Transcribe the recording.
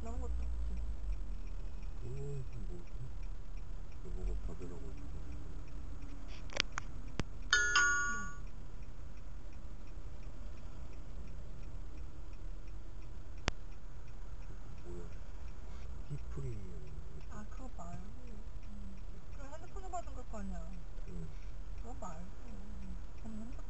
그런 것도 없지. 뭐지? 여보가 받으라고 했어. 뭐야? 히프리. 아, 그거 말고. 그 핸드폰으로 받은 걸 거 아니야. 응. 그거 말고. 핸드폰